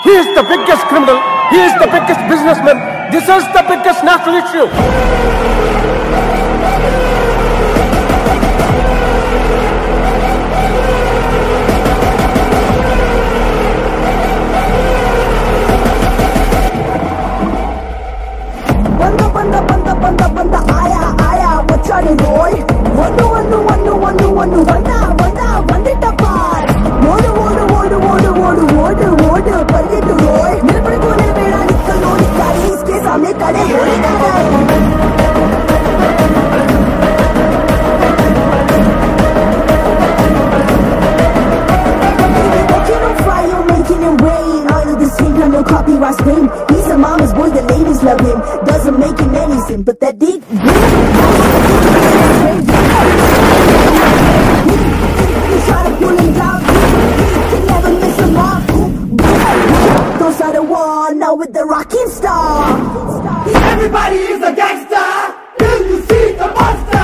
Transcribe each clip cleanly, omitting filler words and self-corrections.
He is the biggest criminal. He is the biggest businessman. This is the biggest national issue. Banda आया बच्चाने रोय वंदु वंदिट्टा पार वोड परिगेट्टु रोय निलबडिकोने bed निक्कल नोडिद्दारे इसके सामने खड़े copyright name. He's a mama's boy, the ladies love him. Doesn't make him anything, but that dick. You try to pull him down, you can never miss him off. Those are the one now with the rocking star. Everybody is a gangster till you see the monster.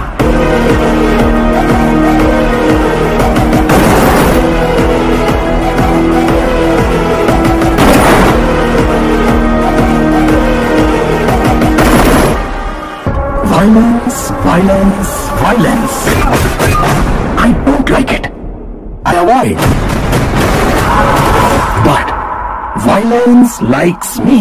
Violence. I don't like it. I avoid. But violence likes me.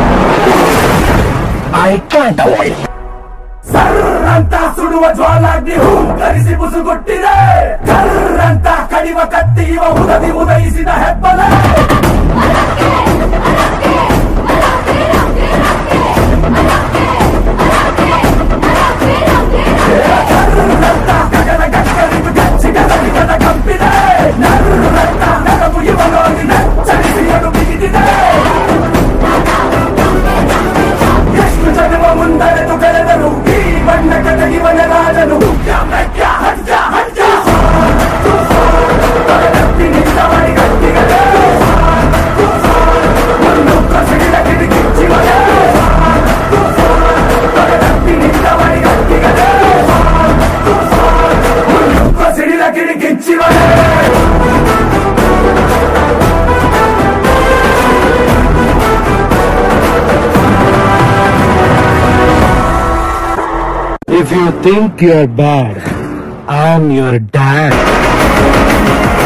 I can't avoid. ಸರ್ರಂತ ಸುಡುವ ಜ್ವಾಲಾಗ್ನಿ ಹೂಂಕರಿಸಿ ಬುಸುಗುಟ್ಟಿದೆ ಕರ್ರಂತ ಕಡಿವ ಕತ್ತಿ ಇವ ಉದಯಿಸಿದ ಹೆಬ್ಬಲ ಕರ್ರಂತ ಗಗನ ಗಕ್ಕರಿದು ಗಚ್ಚಿಗದ ಕಂಪಿದೆ ನರ್ರಂತ ನರವು ಇವನೋಗಿ ನಚ್ಚರಿಸಿಯಲು ಬಿಗಿದಿದೆ ಎಷ್ಟು ಜನ್ಮ ಮುಂದರೆದು ಬೆಳೆದರು ಈ ಬಣ್ಣ ಕಟಗಿವನ ರಾಜನು ನಿಂತವನಿ ಗಟ್ಟಿಗಲೇ ಒಂದು ಕಸಿಡಿದ ಕಿಡಿಕಿಚ್ಚಿವಲೇ ನಿಂತವನಿ ಗಟ್ಟಿಗಲೇ ಒಂದು ಕಸಿಡಿದ ಕಿಡಿಕಿಚ್ಚಿವಲೇ If you think you're bad, I'm your dad.